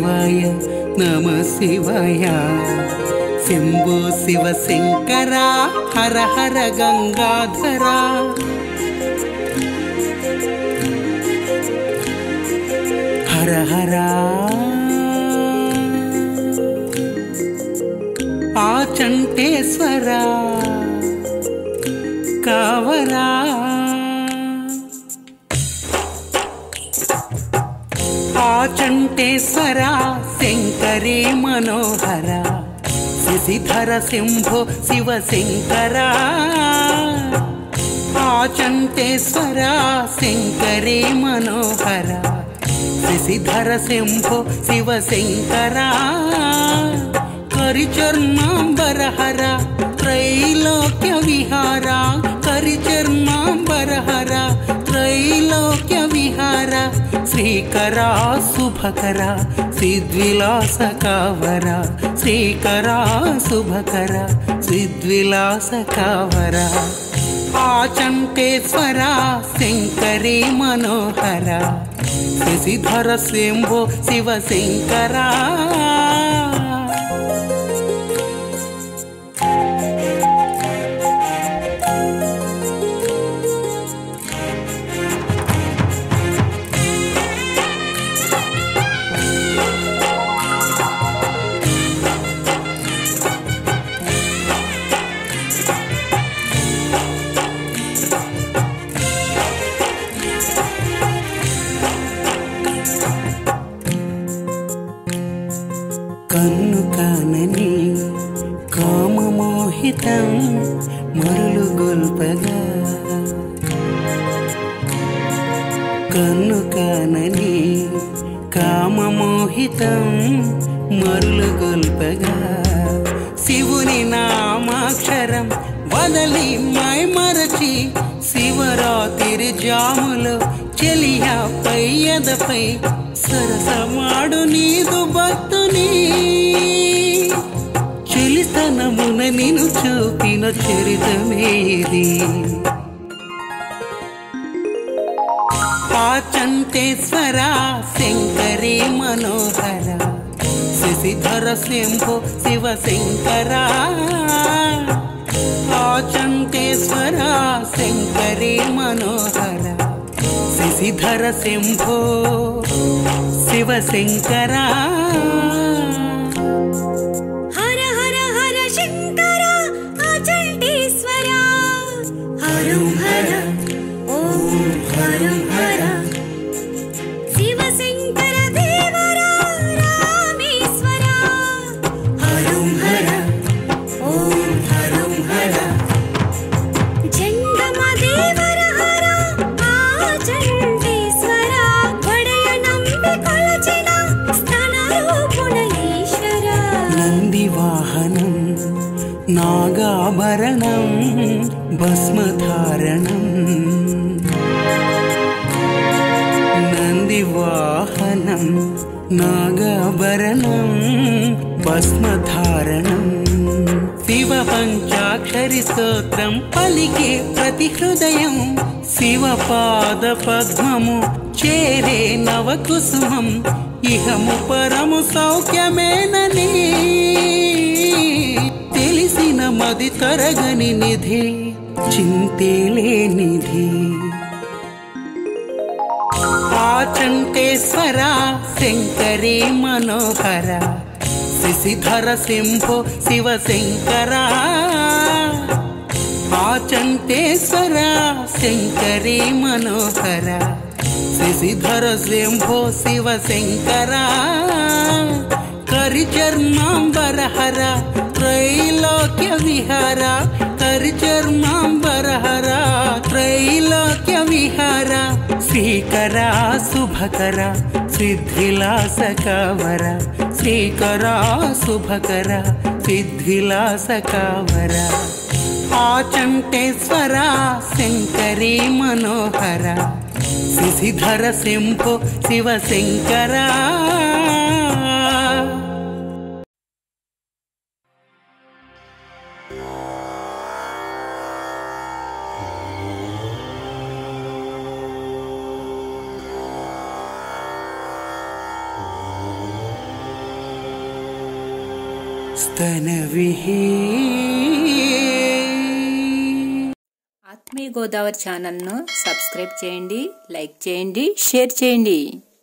శివాయ నమః శివాయ శంభో శివ శంకర హర హర గంగాధర హర హర ఆచంటేశ్వర కావరా ఆచంటేశ్వర శంకరే మనోహర శశిధర శంభో శివ శంకర ఆచంటేశ్వర శంకరే మనోహర శశిధర శంభో శివ శంకర కరిచర్మాంబరహర త్రైలోక్య విహార కరిచర్మాంబరహర త్రైలోక్య విహార శ్రీకర శుభకర సిద్విలాస కావర శ్రీకర శుభకర సిద్విలాస కావర ఆచంటేశ్వర శంకరే మనోహర శశిధర శంభో శివ శంకర కన్ను కానని కామమోహితం మరులు గొల్పగా కన్ను కానని కామమోహితం మరులు గొల్పగా శివుని నామాక్షరం వదలి మైమరచి శివరాత్రి జాములో చెలియాపై ఎదపై సరసమాడు నీదు భక్తుని చెలితనమున నిన్ను చూపిన చరితమేది ఆచంటేశ్వర శంకరే మనోహర శశిధర శంభో శివ శంకర ఆచంటేశ్వర శంకరే మనోహర శశిధర శంభో శివ శంకర హర హర హర శంకర ఆచంటేశ్వర హరం హర ఓం హరం హర శివ శంకర దేవర రామేశ్వర హరం హర ఓం హరం హర జంగమ దేవర హర ఆచంటేశ్వర వడయ నంబి కొలచిన స్థన రూపుణ ఈశ్వర నంది వాహనం నాగాభరణం భస్మధారణం నంది వాహనం నాగాభరణం భస్మధారణం శివ పంచాక్షరి స్తోత్రం పలికే ప్రతి హృదయం శివ పాద పద్మము చేరే నవకుసుమం ఇహము పరము సౌఖ్యమేనని తెలిసిన మది తరగని నిధి చింతేలే నిధి ఆచంటేశ్వర శంకరే మనోహర శశిధర శంభో శివ శంకర ఆచంటేశ్వర శంకరే మనోహర శశిధర శంభో శివ శంకర కరిచర్మాంబరహర త్రైలోక్య విహార కరిచర్మాంబరహర త్రైలోక్య విహార శ్రీకర శుభకర సిద్ధిలాస కావర శ్రీకర శుభకర సిద్ధిలాస కావర ఆచంటేశ్వర శంకరే మనోహర శశిధర శంభో శివ శంకర स्तनविहे। ఆత్మీయ గోదావరి ఛానల్ను సబ్స్క్రైబ్ చేయండి, లైక్ చేయండి, షేర్ చేయండి.